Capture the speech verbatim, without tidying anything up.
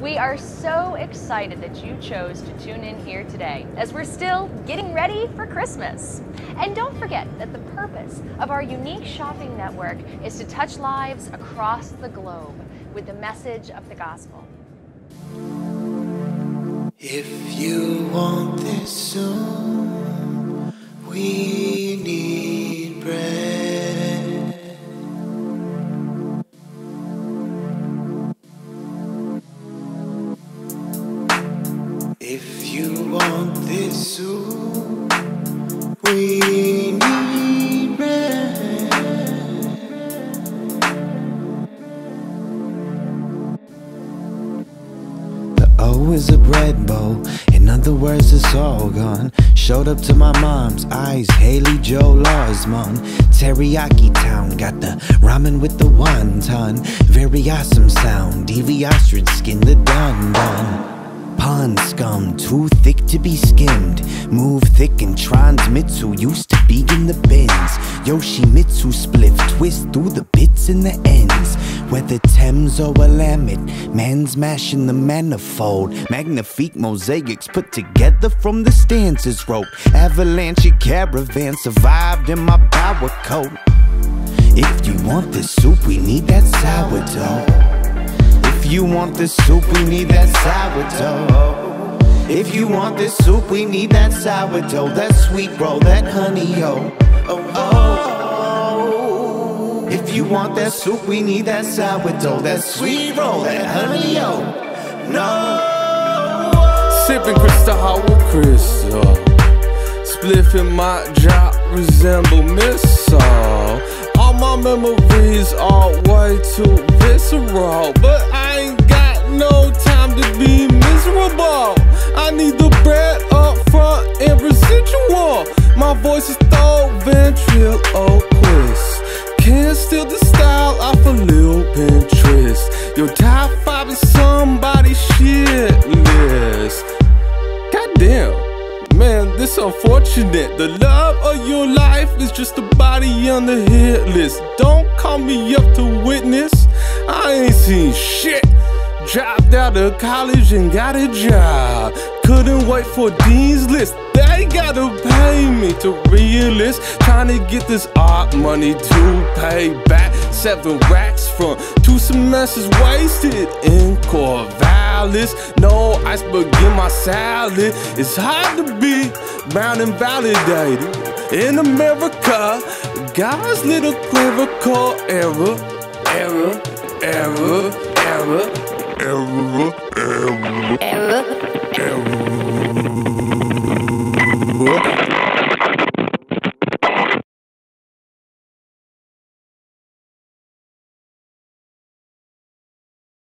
We are so excited that you chose to tune in here today as we're still getting ready for Christmas. And don't forget that the purpose of our unique shopping network is to touch lives across the globe with the message of the gospel. If you want this soon, we need bread. If you want this soon, we need bread. The O is a bread bowl. In other words, it's all gone. Showed up to my mom's eyes, Haley Joe Larsman. Teriyaki Town, got the ramen with the wonton. Very awesome sound, Devious skin the dun dun. Pond scum, too thick to be skimmed. Move thick and transmitsu, used to be in the bins. Yoshimitsu spliff, twist through the bits and the ends. Whether Thames or Willamette, man's mashing the manifold. Magnifique mosaics put together from the stanzas rope. Avalanche caravan survived in my power coat. If you want the soup, we need that sourdough. If you want this soup, we need that sourdough. If you want this soup, we need that sourdough. That sweet roll, that honey, yo. Oh, oh. If you want that soup, we need that sourdough. That sweet roll, that honey, yo. No. Sipping crystal with crystal. Spliffing my job resemble missile. All my memories are way too visceral, but I ain't got no time to be miserable. I need the bread up front and residual. My voice is though ventriloquist. Can't steal the style off a Lil Pinterest. Your top five is somebody's shit list. Goddamn. Man, this unfortunate. The love of your life is just a body on the hit list. Don't call me up to witness. I ain't seen shit. Dropped out of college and got a job. Couldn't wait for Dean's list. They gotta pay me to realist. Trying to get this art money to pay back. Seven racks from two semesters wasted in Corvallis. No iceberg in my salad. It's hard to be bound and validated in America. God's little clerical error, error, error, error, error, error.